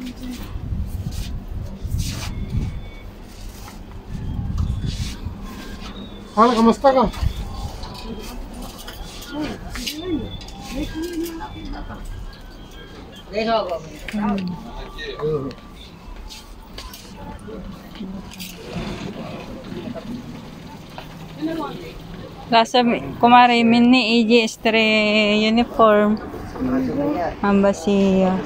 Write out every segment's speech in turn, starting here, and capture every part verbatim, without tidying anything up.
Hala, kamusta ka? Lasa kumare mini iji estre uniform. Ambacia.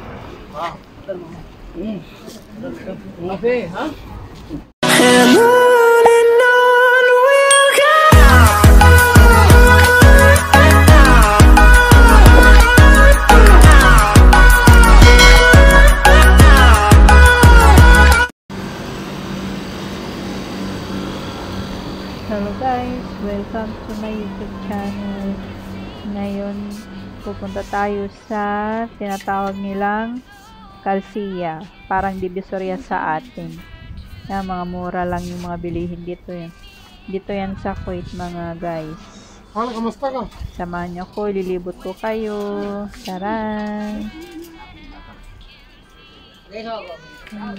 Hello guys, welcome to my YouTube channel. Ngayon, pupunta tayo sa tinatawag nilang Kalsiya. Parang divisoria sa atin. Yan, mga mura lang yung mga bilihin dito yan. Dito yan sa Kuwait mga guys. Hala, kamusta ka? Samahan niyo ko, lilibot ko kayo. Taray! Hmm.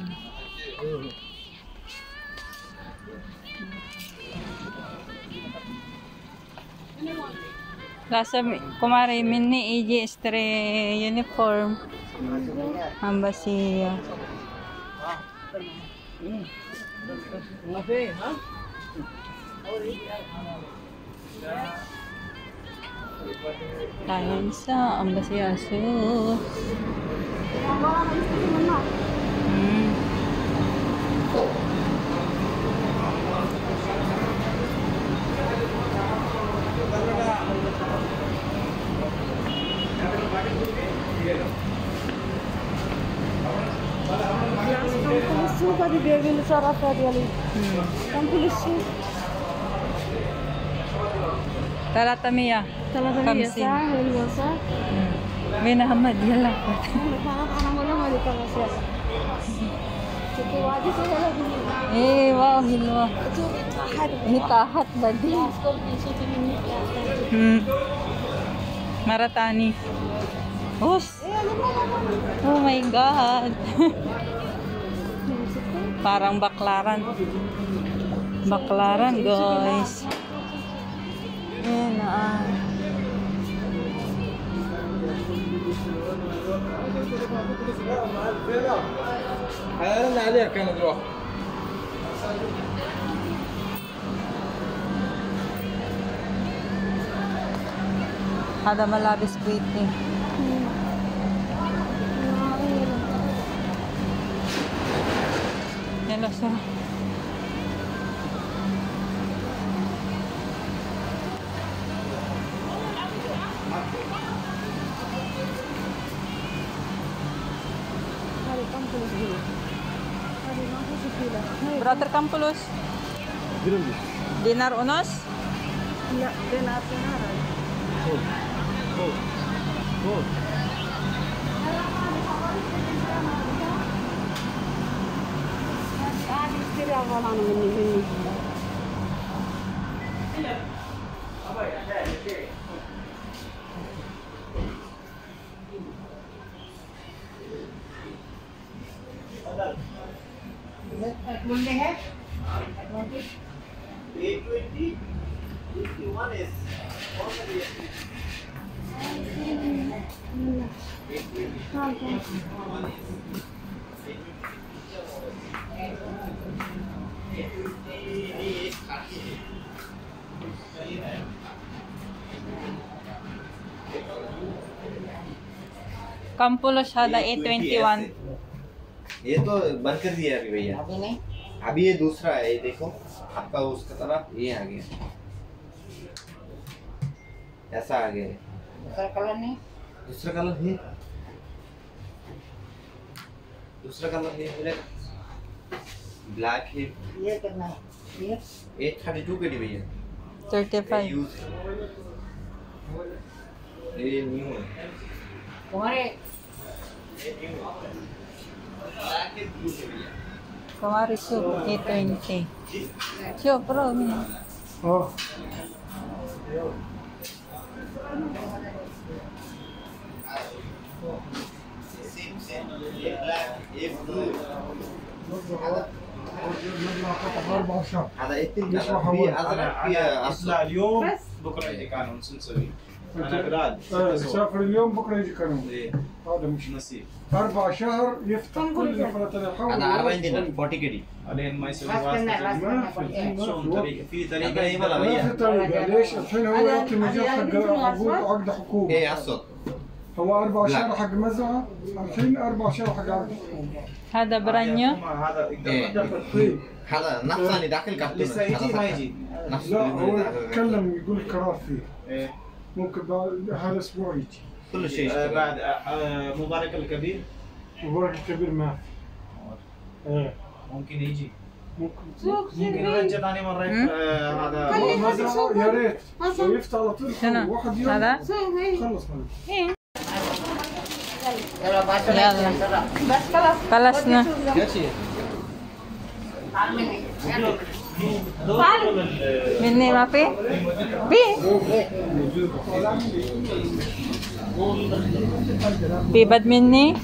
Lasa kumare mini iji estre uniform. Ambacia. Tayo sa Ambacia so. Hmm. Suka di biar sarap dia li. Kan pulis su. Talata miya. Talata miya sa helwasa. May nahamad yala. Parang wala mali ka kasi. Sige, wadi sa lagi. Eh, wow, hilwa. Ito tahat. Ini tahat ba din? Hmm. Maratani. Hus. Oh my God. Parang baklaran. Baklaran, guys. Ayan na. Ada malabis kuit eh. Hello, sir. Brother Campulos. Dinar unos? Ya, dinar dinaran. Oh. Oh. Oh. Istri awalan ini ini. Monday है? eight twenty. fifty-one is already. Campulos ada eight twenty-one. ये तो बंद कर दिया अभी भैया। अभी नहीं। अभी ये दूसरा है, ये देखो आपका उसका तरफ ये आ गया, ऐसा आ गया। दूसरा कलर नहीं, दूसरा कलर है, दूसरा कलर है, ब्लैक है। ये कितना है? ये ये थर्टी टू के डी भैया। Thirty five. ये न्यू है तुम्हारे, ये न्यू है। Kumari su eight twenty. Siyo, pro. Oh. Same, same. هذا اثنين في ازرق في اصفر اليوم بكره يجي كانون سنسوي انا بلاد سافر اليوم بكره يجي كانون. هذا مش نسيب أربع شهر يفتح كل فترة الحول. انا أربعين دينار أربعين كيدي علين ما يسوي ما واسطه في طريقه طريقه يبغى ما في طريقة. ليش الحين هو يعطي مجال حق عقود عقد حكومة. ايه الصوت هو أربع لا. شهر حق مزرعة، الحين أربع شهر حق عقد حكومة. هذا برانيو. هذا إيه. يقدر هذا نفس اللي داخل كابتن لسه يجي ما يجي نفس لا اللي هو داخل. يتكلم يقول قرار فيه. إيه. ممكن بعد هذا الأسبوع يجي. كل شيء آه، يشتغل. بعد آه، مبارك الكبير مبارك الكبير ما في. إيه. ممكن يجي ممكن. ممكن نرجع ثاني مره آه، هذا هو مزرعة يا ريت يفتح على طول شنو؟ واحد يوم هذا؟ خلص منه. يلا خلصنا. مني ما في؟ في في بد مني.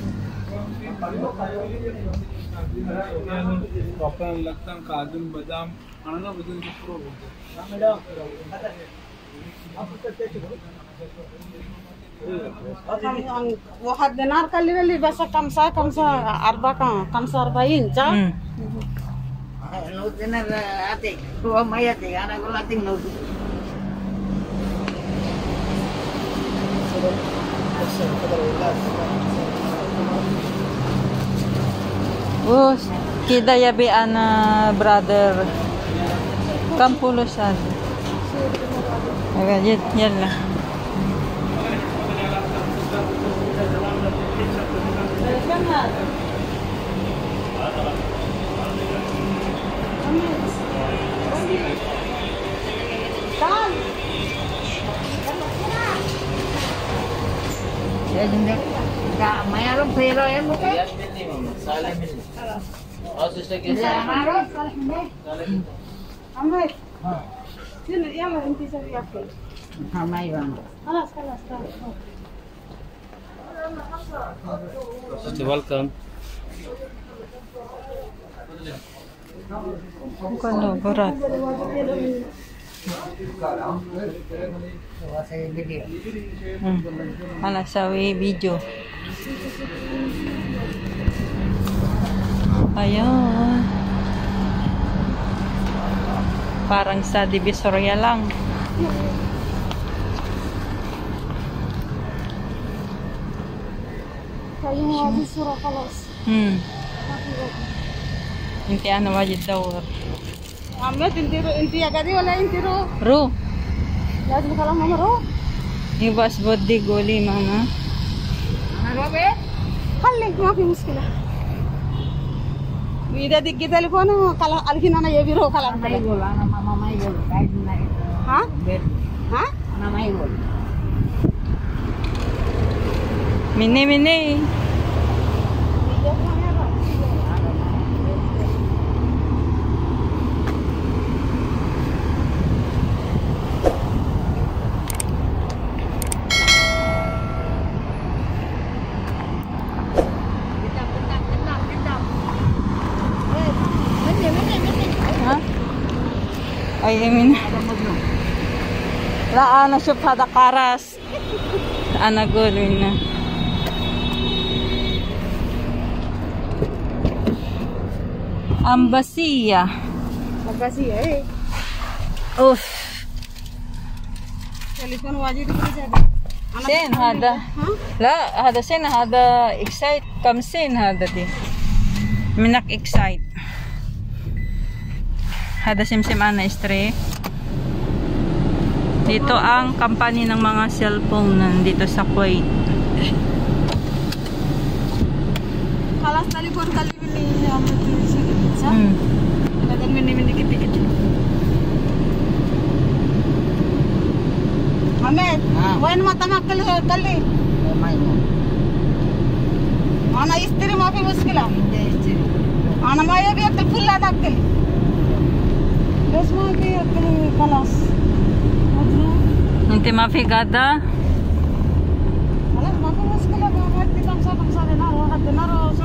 واحد دينار كلنا اللي بس خمسة خمسة أربعة خمسة أربعين صح؟ Hmm. Nut dinar ate, dua mayat ya, anak aku latih nut. Oh, kita ya be ana brother. Kam pulusan. Agak jet yalla. Ya jende, enggak maya lu pero ya muka. أمي يلا أنت سوي أكل. Hamai bang. خلاص خلاص خلاص. welcome Kalau berat. Saya video. Hmm. Ala sawi video. Ayun. Parang sa Divisoria lang. كلمة هذه الصورة خلاص. Hmm. Inti ano wajid dawr. أمي أنت رو أنت يا قدي ولا أنت رو؟ Ru. لازم كلام ماما رو. Ibas bodi goli mama. أنا رو بيه. خليك ما في مشكلة. إذا دق تليفونه كلا الحين أنا يبي رو كلام Mai gol, anak mama mai gol, kain naik. ها؟ Bed, ها؟ anak mai gol. Mini mini. Ha? Ay, amin. La ana shuf hada qaras. Ana gulwin na. Ambacia. Makasih ya. Uff. Telepon wajib dikerjakan. Sen hada. La hada sen hada excite kam sen hada di. Minak excite. Hada simsim ana istre. Dito ang company ng mga cellphone nandito sa Kuwait. Kalas telepon kali ini ya sedikit. Hmm. Kadang mini-mini kecil-kecil. Ahmed, wain mata makal kali. Mai gol. Ana istri mafi muskila. Ana maya bi akal full ada akal. Bes ma bi akal kalas. Nanti mafigada. خلاص ما في مشكلة ما ودي خمسة خمسة دينار واحد دينار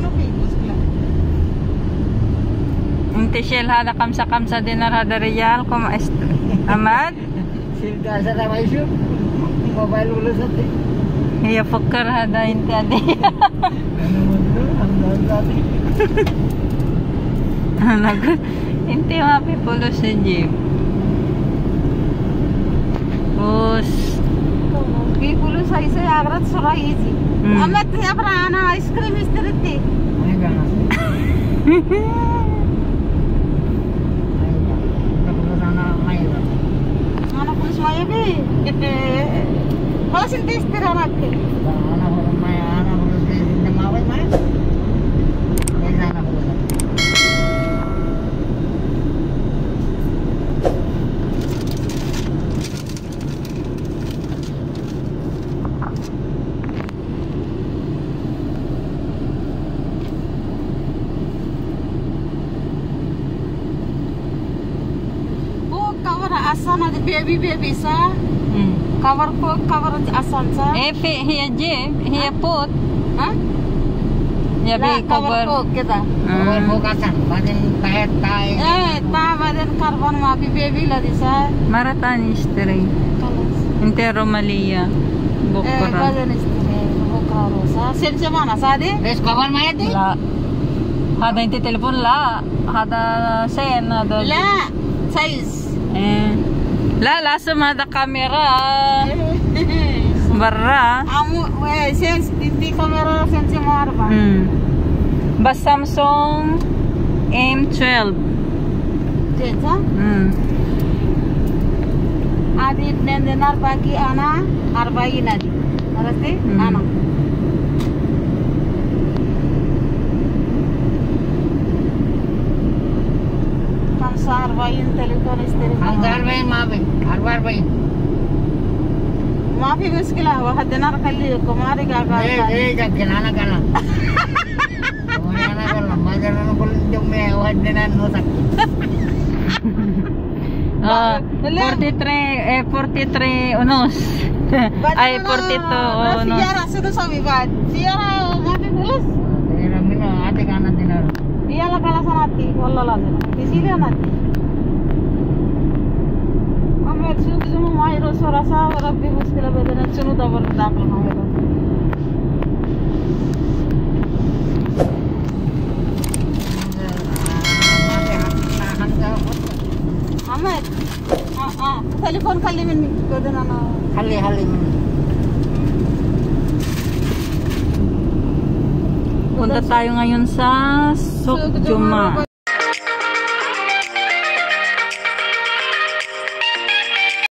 تشيل هذا خمسة خمسة دينار هذا ريال كم است أمد Silka sana may shoot. Mobile ulo sa ti. هي فكر هذا انت دي Ano mo to? Ang dami. Nagot, hindi mapipulo sa jeep. Bus. People say say agrat sura easy. Hmm. Amat apra ana ice cream istirti. Ay gana. Ay ba. Tapos sana may ba. Ana pulis maya be. Wala sin testira nakke. Ana ko may ana ko din maway may. Ay sana ko. Oh cover asana the baby baby sa. Cover ko cover asan sa. Eh, fi- hiya jeep, hiya put. Ha? Ya La bi cover ko cover. kita. Mobile Hmm. bukasan. Badin kahit tayo. Eh ta baden carbon ma bi baby la disa. Maratan istri. Kalas. Intero Malia. Eh Bukura. baden istine bukra rosa. Sense mana sa de? Bes cover may ati. La. Hada inti telepon la. Hada sen hada. La size. Eh. La lasam hada kamera. Barra. Amu eh sense di kamera sense marba. Hmm. Bas Samsung M twelve. Sense. Hmm. Adi nendenar bagi ana arba'in adi. Ngerti? Hmm. Ana. Kamsa arba'in telepon istri. Ang galway mabe. Arbar bay. माफी मुश्किल है वह दिनार खाली कुमारी का का Eh eh jak kenana kana. Kenana kana majar na ko jom me wad dinan no tak. Ah, forty-three, eh, forty-three unos. Ay, forty-two unos. Siara sudah sabi bad. Siara mafi tulis. Era mina ate kana dinar. Iya lah kalau sanati, wallah lazim. Di sini nanti. Amet sudah semua mahir rasa Rabbi muskil bedana chunu dabar dakal mahir. Amet. Ah ah, telepon kali ini bedana na. Hali hali. Punta tayo ngayon sa Sukjuma.